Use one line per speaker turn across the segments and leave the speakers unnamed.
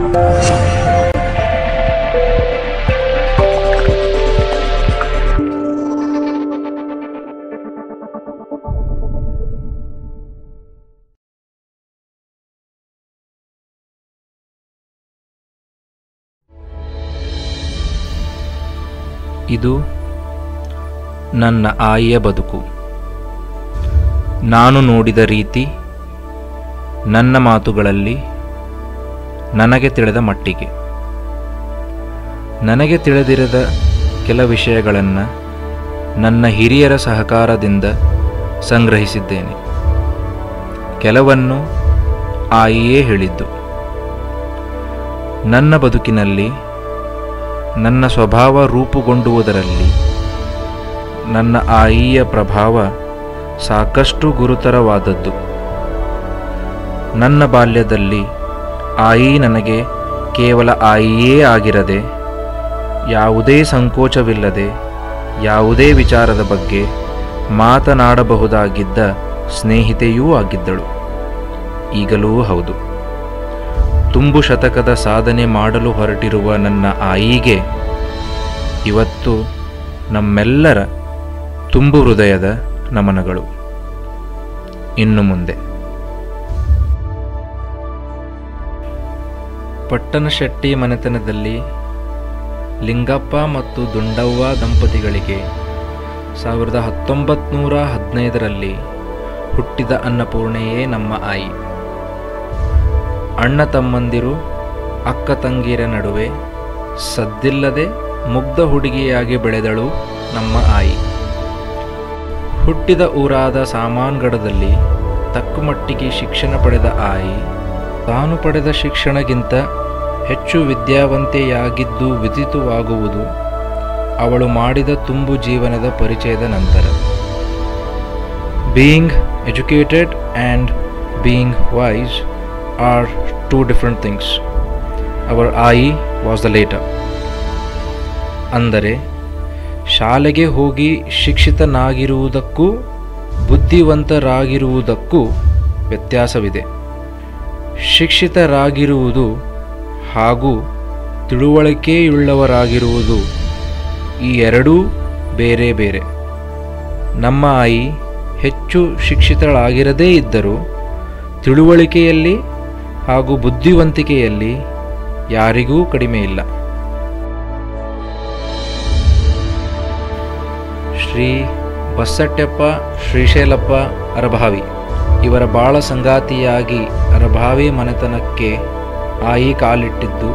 ಇದು ನನ್ನ ಆಯಿಯ ಬದುಕು. ನಾನು ನೋಡಿದ ರೀತಿ, ನನ್ನ ಮಾತುಗಳಲ್ಲಿ ನನಗೆ ತಿಳಿದ ಮಟ್ಟಿಗೆ. ನನಗೆ ತಿಳಿದಿರದ ಕೆಲ ವಿಷಯಗಳನ್ನು ನನ್ನ ಹಿರಿಯರ ಸಹಕಾರದಿಂದ ಸಂಗ್ರಹಿಸಿದ್ದೇನೆ. ಕೆಲವನ್ನು ಆಯಿಯೇ ಹೇಳಿದ್ದು. ನನ್ನ ಬದುಕಿನಲ್ಲಿ ನನ್ನ ಸ್ವಭಾವ ರೂಪುಗೊಂಡುವುದರಲ್ಲಿ ನನ್ನ ಆಯಿಯ ಪ್ರಭಾವ ಸಾಕಷ್ಟು ಗುರುತರವಾದದ್ದು. ನನ್ನ ಬಾಲ್ಯದಲ್ಲಿ ಆಯಿ ನನಗೆ ಕೇವಲ ಆಯಿಯೇ ಆಗಿರದೆ, ಯಾವುದೇ ಸಂಕೋಚವಿಲ್ಲದೆ ಯಾವುದೇ ವಿಚಾರದ ಬಗ್ಗೆ ಮಾತನಾಡಬಹುದಾಗಿದ್ದ ಸ್ನೇಹಿತೆಯೂ ಆಗಿದ್ದಳು. ಈಗಲೂ ಹೌದು. ತುಂಬು ಶತಕದ ಸಾಧನೆ ಮಾಡಲು ಹೊರಟಿರುವ ನನ್ನ ಆಯಿಗೆ ಇವತ್ತು ನಮ್ಮೆಲ್ಲರ ತುಂಬು ಹೃದಯದ ನಮನಗಳು. ಇನ್ನು ಮುಂದೆ ಪಟ್ಟಣಶೆಟ್ಟಿ ಮನೆತನದಲ್ಲಿ ಲಿಂಗಪ್ಪ ಮತ್ತು ದುಂಡವ್ವ ದಂಪತಿಗಳಿಗೆ 1915ರಲ್ಲಿ ಹುಟ್ಟಿದ ಅನ್ನಪೂರ್ಣೆಯೇ ನಮ್ಮ ಆಯಿ. ಅಣ್ಣ ತಮ್ಮಂದಿರು ಅಕ್ಕ ತಂಗಿಯರ ನಡುವೆ ಸದ್ದಿಲ್ಲದೆ ಮುಗ್ಧ ಹುಡುಗಿಯಾಗಿ ಬೆಳೆದಳು ನಮ್ಮ ಆಯಿ. ಹುಟ್ಟಿದ ಊರಾದ ಸಾಮಾನ್ಗಡದಲ್ಲಿ ತಕ್ಕಮಟ್ಟಿಗೆ ಶಿಕ್ಷಣ ಪಡೆದ ಆಯಿ ತಾನು ಪಡೆದ ಶಿಕ್ಷಣಕ್ಕಿಂತ ಹೆಚ್ಚು ವಿದ್ಯಾವಂತೆಯಾಗಿದ್ದು ವಿದಿತವಾಗುವುದು ಅವಳು ಮಾಡಿದ ತುಂಬು ಜೀವನದ ಪರಿಚಯದ ನಂತರ. Being educated and being wise are two different things. Our Ai was the later. ಅಂದರೆ ಶಾಲೆಗೆ ಹೋಗಿ ಶಿಕ್ಷಿತನಾಗಿರುವುದಕ್ಕೂ ಬುದ್ಧಿವಂತರಾಗಿರುವುದಕ್ಕೂ ವ್ಯತ್ಯಾಸವಿದೆ. ಶಿಕ್ಷಿತರಾಗಿರುವುದು ಹಾಗೂ ತಿಳುವಳಿಕೆಯುಳ್ಳವರಾಗಿರುವುದು ಈ ಎರಡೂ ಬೇರೆ ಬೇರೆ. ನಮ್ಮ ಆಯಿ ಹೆಚ್ಚು ಶಿಕ್ಷಿತಳಾಗಿರದೇ ಇದ್ದರೂ ತಿಳುವಳಿಕೆಯಲ್ಲಿ ಹಾಗೂ ಬುದ್ಧಿವಂತಿಕೆಯಲ್ಲಿ ಯಾರಿಗೂ ಕಡಿಮೆ ಇಲ್ಲ. ಶ್ರೀ ಬಸಟ್ಟೆಪ್ಪ ಶ್ರೀಶೈಲಪ್ಪ ಅರಭಾವಿ ಇವರ ಬಾಳ ಸಂಗಾತಿಯಾಗಿ ಅರಭಾವಿ ಮನೆತನಕ್ಕೆ ಆಯಿ ಕಾಲಿಟ್ಟಿದ್ದು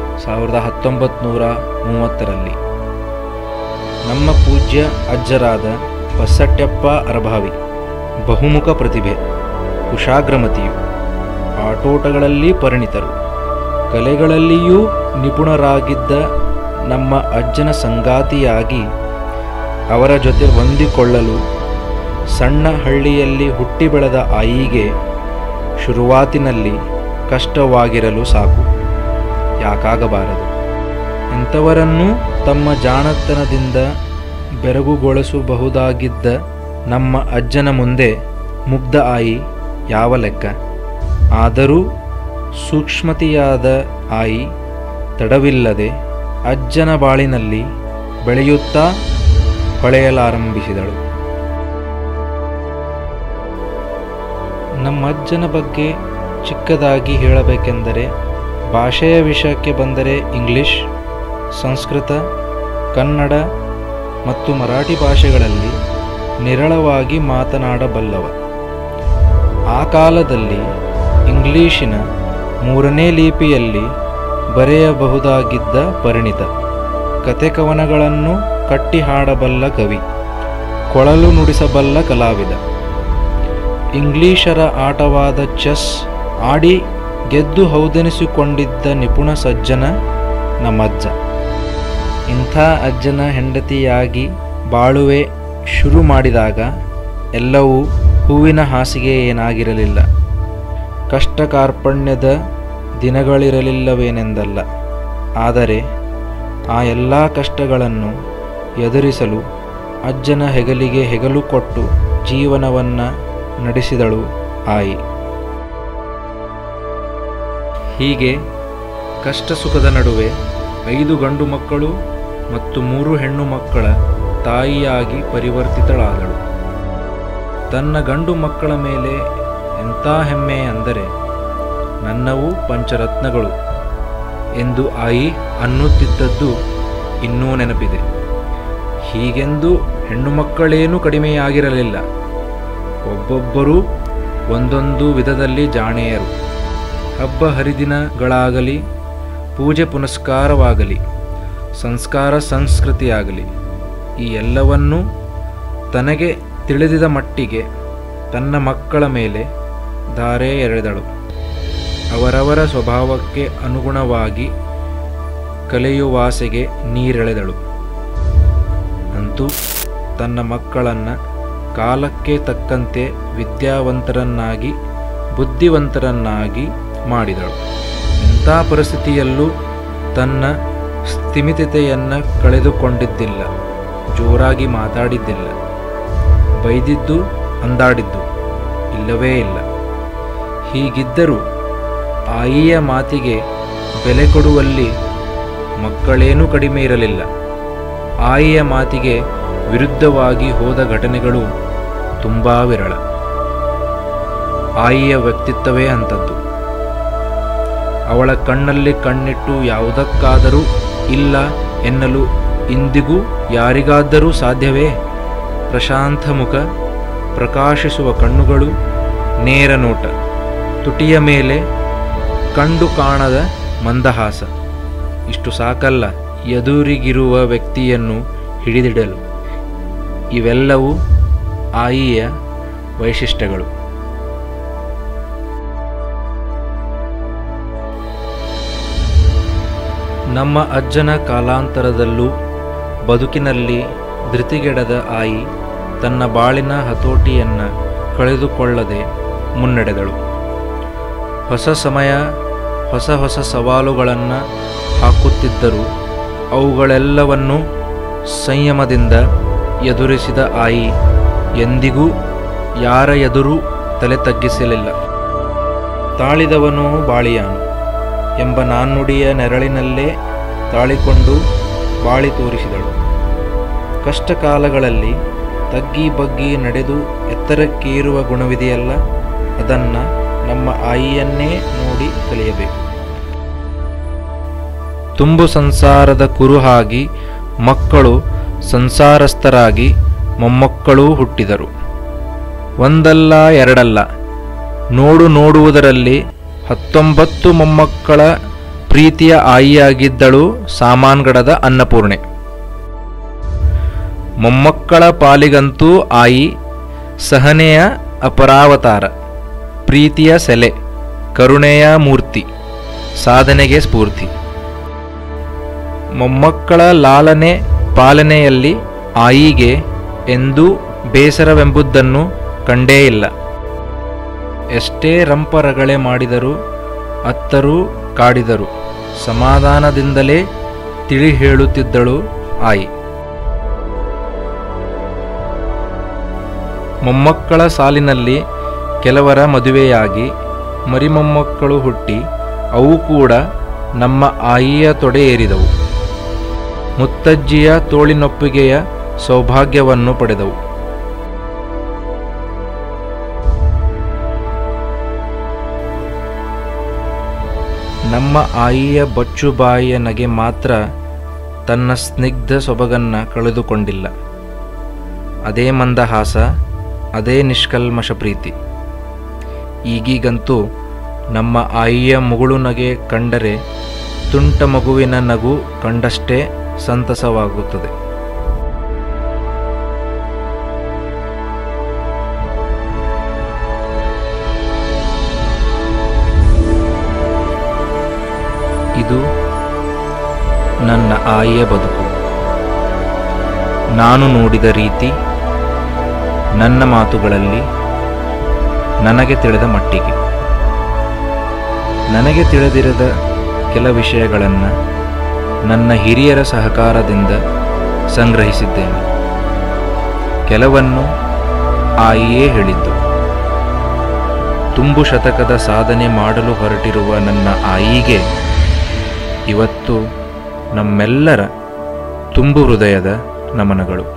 1930ರಲ್ಲಿ. ನಮ್ಮ ಪೂಜ್ಯ ಅಜ್ಜರಾದ ಬಸಟ್ಟೆಪ್ಪ ಅರಭಾವಿ ಬಹುಮುಖ ಪ್ರತಿಭೆ, ಕುಶಾಗ್ರಮತಿಯು, ಆಟೋಟಗಳಲ್ಲಿ ಪರಿಣಿತರು, ಕಲೆಗಳಲ್ಲಿಯೂ ನಿಪುಣರಾಗಿದ್ದ ನಮ್ಮ ಅಜ್ಜನ ಸಂಗಾತಿಯಾಗಿ ಅವರ ಜೊತೆ ಹೊಂದಿಕೊಳ್ಳಲು ಸಣ್ಣ ಹಳ್ಳಿಯಲ್ಲಿ ಹುಟ್ಟಿ ಬೆಳೆದ ಆಯಿಗೆ ಶುರುವಾತಿನಲ್ಲಿ ಕಷ್ಟವಾಗಿರಲು ಸಾಕು, ಯಾಕಾಗಬಾರದು. ಇಂಥವರನ್ನು ತಮ್ಮ ಜಾಣತನದಿಂದ ಬೆರಗುಗೊಳಿಸಬಹುದಾಗಿದ್ದ ನಮ್ಮ ಅಜ್ಜನ ಮುಂದೆ ಮುಗ್ಧ ಆಯಿ ಯಾವ ಲೆಕ್ಕ. ಆದರೂ ಸೂಕ್ಷ್ಮತೆಯಾದ ಆಯಿ ತಡವಿಲ್ಲದೆ ಅಜ್ಜನ ಬಾಳಿನಲ್ಲಿ ಬೆಳೆಯುತ್ತಾ ಹೊಳೆಯಲಾರಂಭಿಸಿದಳು. ನಮ್ಮಜ್ಜನ ಬಗ್ಗೆ ಚಿಕ್ಕದಾಗಿ ಹೇಳಬೇಕೆಂದರೆ, ಭಾಷೆಯ ವಿಷಯಕ್ಕೆ ಬಂದರೆ ಇಂಗ್ಲಿಷ್, ಸಂಸ್ಕೃತ, ಕನ್ನಡ ಮತ್ತು ಮರಾಠಿ ಭಾಷೆಗಳಲ್ಲಿ ನಿರಳವಾಗಿ ಮಾತನಾಡಬಲ್ಲವ. ಆ ಕಾಲದಲ್ಲಿ ಇಂಗ್ಲೀಷಿನ 3ನೇ ಲಿಪಿಯಲ್ಲಿ ಬರೆಯಬಹುದಾಗಿದ್ದ ಪರಿಣಿತ, ಕತೆ ಕವನಗಳನ್ನು ಕಟ್ಟಿ ಹಾಡಬಲ್ಲ ಕವಿ, ಕೊಳಲು ನುಡಿಸಬಲ್ಲ ಕಲಾವಿದ, ಇಂಗ್ಲೀಷರ ಆಟವಾದ ಚೆಸ್ ಆಡಿ ಗೆದ್ದು ಹೌದೆನಿಸಿಕೊಂಡಿದ್ದ ನಿಪುಣ ಸಜ್ಜನ ನಮ್ಮಜ್ಜ. ಇಂಥ ಅಜ್ಜನ ಹೆಂಡತಿಯಾಗಿ ಬಾಳುವೆ ಶುರು ಮಾಡಿದಾಗ ಎಲ್ಲವೂ ಹೂವಿನ ಹಾಸಿಗೆ ಏನಾಗಿರಲಿಲ್ಲ. ಕಷ್ಟ ಕಾರ್ಪಣ್ಯದ ದಿನಗಳಿರಲಿಲ್ಲವೇನೆಂದಲ್ಲ. ಆದರೆ ಆ ಎಲ್ಲ ಕಷ್ಟಗಳನ್ನು ಎದುರಿಸಲು ಅಜ್ಜನ ಹೆಗಲಿಗೆ ಹೆಗಲು ಕೊಟ್ಟು ಜೀವನವನ್ನು ನಡೆಸಿದಳು ಆಯಿ. ಹೀಗೆ ಕಷ್ಟ ಸುಖದ ನಡುವೆ 5 ಗಂಡು ಮಕ್ಕಳು ಮತ್ತು 3 ಹೆಣ್ಣು ಮಕ್ಕಳ ತಾಯಿಯಾಗಿ ಪರಿವರ್ತಿತಳಾದಳು. ತನ್ನ ಗಂಡು ಮಕ್ಕಳ ಮೇಲೆ ಎಂಥ ಹೆಮ್ಮೆ ಅಂದರೆ, ನನ್ನವು ಪಂಚರತ್ನಗಳು ಎಂದು ಆಯಿ ಅನ್ನುತ್ತಿದ್ದದ್ದು ಇನ್ನೂ ನೆನಪಿದೆ. ಹೀಗೆಂದು ಹೆಣ್ಣು ಮಕ್ಕಳೇನೂ ಕಡಿಮೆಯಾಗಿರಲಿಲ್ಲ. ಒಬ್ಬೊಬ್ಬರೂ ಒಂದೊಂದು ವಿಧದಲ್ಲಿ ಜಾಣೆಯರು. ಹಬ್ಬ ಹರಿದಿನಗಳಾಗಲಿ, ಪೂಜೆ ಪುನಸ್ಕಾರವಾಗಲಿ, ಸಂಸ್ಕಾರ ಸಂಸ್ಕೃತಿಯಾಗಲಿ, ಈ ಎಲ್ಲವನ್ನೂ ತನಗೆ ತಿಳಿದಿದ ಮಟ್ಟಿಗೆ ತನ್ನ ಮಕ್ಕಳ ಮೇಲೆ ಧಾರೆ ಎರೆದಳು. ಅವರವರ ಸ್ವಭಾವಕ್ಕೆ ಅನುಗುಣವಾಗಿ ಕಲೆಯುವಾಸೆಗೆ ನೀರೆಳೆದಳು. ಅಂತೂ ತನ್ನ ಮಕ್ಕಳನ್ನು ಕಾಲಕ್ಕೆ ತಕ್ಕಂತೆ ವಿದ್ಯಾವಂತರನ್ನಾಗಿ ಬುದ್ಧಿವಂತರನ್ನಾಗಿ ಮಾಡಿದಳು. ಇಂಥ ಪರಿಸ್ಥಿತಿಯಲ್ಲೂ ತನ್ನ ಸ್ಥಿಮಿತತೆಯನ್ನು ಕಳೆದುಕೊಂಡಿದ್ದಿಲ್ಲ. ಜೋರಾಗಿ ಮಾತಾಡಿದ್ದಿಲ್ಲ. ಬೈದಿದ್ದು ಅಂದಾಡಿದ್ದು ಇಲ್ಲವೇ ಇಲ್ಲ. ಹೀಗಿದ್ದರೂ ಆಯಿಯ ಮಾತಿಗೆ ಬೆಲೆ ಕೊಡುವಲ್ಲಿ ಮಕ್ಕಳೇನೂ ಕಡಿಮೆ ಇರಲಿಲ್ಲ. ಆಯಿಯ ಮಾತಿಗೆ ವಿರುದ್ಧವಾಗಿ ಹೋದ ಘಟನೆಗಳು ತುಂಬ ವಿರಳ. ಆಯಿಯ ವ್ಯಕ್ತಿತ್ವವೇ ಅಂಥದ್ದು. ಅವಳ ಕಣ್ಣಲ್ಲಿ ಕಣ್ಣಿಟ್ಟು ಯಾವುದಕ್ಕಾದರೂ ಇಲ್ಲ ಎನ್ನಲು ಇಂದಿಗೂ ಯಾರಿಗಾದರೂ ಸಾಧ್ಯವೇ? ಪ್ರಶಾಂತ ಮುಖ, ಪ್ರಕಾಶಿಸುವ ಕಣ್ಣುಗಳು, ನೇರ ನೋಟ, ತುಟಿಯ ಮೇಲೆ ಕಂಡು ಕಾಣದ ಮಂದಹಾಸ. ಇಷ್ಟು ಸಾಕಲ್ಲ ಎದುರಿಗಿರುವ ವ್ಯಕ್ತಿಯನ್ನು ಹಿಡಿದಿಡಲು. ಇವೆಲ್ಲವೂ ಆಯಿಯ ವೈಶಿಷ್ಟ್ಯಗಳು. ನಮ್ಮ ಅಜ್ಜನ ಕಾಲಾಂತರದಲ್ಲೂ ಬದುಕಿನಲ್ಲಿ ಧೃತಿಗೆಡದ ಆಯಿ ತನ್ನ ಬಾಳಿನ ಹತೋಟಿಯನ್ನು ಕಳೆದುಕೊಳ್ಳದೆ ಮುನ್ನಡೆದಳು. ಹೊಸ ಸಮಯ ಹೊಸ ಹೊಸ ಸವಾಲುಗಳನ್ನು ಹಾಕುತ್ತಿದ್ದರೂ ಅವುಗಳೆಲ್ಲವನ್ನೂ ಸಂಯಮದಿಂದ ಎದುರಿಸಿದ ಆಯಿ ಎಂದಿಗೂ ಯಾರ ಎದುರೂ ತಲೆ ತಗ್ಗಿಸಲಿಲ್ಲ. ತಾಳಿದವನು ಬಾಳಿಯಾನು ಎಂಬ ನಾಣ್ಣುಡಿಯ ನೆರಳಿನಲ್ಲೇ ತಾಳಿಕೊಂಡು ಬಾಳಿ ತೋರಿಸಿದಳು. ಕಷ್ಟ ಕಾಲಗಳಲ್ಲಿ ತಗ್ಗಿ ಬಗ್ಗಿ ನಡೆದು ಎತ್ತರಕ್ಕೇರುವ ಗುಣವಿದೆಯಲ್ಲ, ಅದನ್ನು ನಮ್ಮ ಆಯಿಯನ್ನೇ ನೋಡಿ ಕಲಿಯಬೇಕು. ತುಂಬು ಸಂಸಾರದ ಕುರುಹಾಗಿ ಮಕ್ಕಳು ಸಂಸಾರಸ್ಥರಾಗಿ ಮೊಮ್ಮಕ್ಕಳೂ ಹುಟ್ಟಿದರು. ಒಂದಲ್ಲ ಎರಡಲ್ಲ, ನೋಡುವುದರಲ್ಲಿ 19 ಮೊಮ್ಮಕ್ಕಳ ಪ್ರೀತಿಯ ಆಯಿಯಾಗಿದ್ದಳು ಸಾಮಾನ್ಗಡದ ಅನ್ನಪೂರ್ಣೆ. ಮೊಮ್ಮಕ್ಕಳ ಪಾಲಿಗಂತೂ ಆಯಿ ಸಹನೆಯ ಅಪರಾವತಾರ, ಪ್ರೀತಿಯ ಸೆಲೆ, ಕರುಣೆಯ ಮೂರ್ತಿ, ಸಾಧನೆಗೆ ಸ್ಫೂರ್ತಿ. ಮೊಮ್ಮಕ್ಕಳ ಲಾಲನೆ ಪಾಲನೆಯಲ್ಲಿ ಆಯಿಗೆ ಎಂದೂ ಬೇಸರವೆಂಬುದನ್ನು ಕಂಡೇ ಇಲ್ಲ. ಎಷ್ಟೇ ರಂಪರಗಳೆ ಮಾಡಿದರೂ ಅತ್ತರೂ ಕಾಡಿದರೂ ಸಮಾಧಾನದಿಂದಲೇ ತಿಳಿ ಹೇಳುತ್ತಿದ್ದಳು ಆಯಿ. ಮೊಮ್ಮಕ್ಕಳ ಸಾಲಿನಲ್ಲಿ ಕೆಲವರ ಮದುವೆಯಾಗಿ ಮರಿಮೊಮ್ಮಕ್ಕಳು ಹುಟ್ಟಿ ಅವು ಕೂಡ ನಮ್ಮ ಆಯಿಯ ತೊಡೆ ಏರಿದವು. ಮುತ್ತಜ್ಜಿಯ ತೋಳಿನೊಪ್ಪಿಗೆಯ ಸೌಭಾಗ್ಯವನ್ನು ಪಡೆದವು. ನಮ್ಮ ಆಯಿಯ ಬಚ್ಚುಬಾಯಿಯ ನಗೆ ಮಾತ್ರ ತನ್ನ ಸ್ನಿಗ್ಧ ಸೊಬಗನ್ನು ಕಳೆದುಕೊಂಡಿಲ್ಲ. ಅದೇ ಮಂದಹಾಸ, ಅದೇ ನಿಷ್ಕಲ್ಮಶ ಪ್ರೀತಿ. ಈಗೀಗಂತೂ ನಮ್ಮ ಆಯಿಯ ಮುಗುಳು ನಗೆ ಕಂಡರೆ ತುಂಟ ಮಗುವಿನ ನಗು ಕಂಡಷ್ಟೇ ಸಂತಸವಾಗುತ್ತದೆ. ಇದು ನನ್ನ ಆಯಿಯ ಬದುಕು. ನಾನು ನೋಡಿದ ರೀತಿ, ನನ್ನ ಮಾತುಗಳಲ್ಲಿ ನನಗೆ ತಿಳಿದ ಮಟ್ಟಿಗೆ. ನನಗೆ ತಿಳಿದಿರದ ಕೆಲ ವಿಷಯಗಳನ್ನು ನನ್ನ ಹಿರಿಯರ ಸಹಕಾರದಿಂದ ಸಂಗ್ರಹಿಸಿದ್ದೇನೆ. ಕೆಲವನ್ನು ಆಯಿಯೇ ಹೇಳಿದ್ದು. ತುಂಬು ಶತಕದ ಸಾಧನೆ ಮಾಡಲು ಹೊರಟಿರುವ ನನ್ನ ಆಯಿಗೆ ಇವತ್ತು ನಮ್ಮೆಲ್ಲರ ತುಂಬು ಹೃದಯದ ನಮನಗಳು.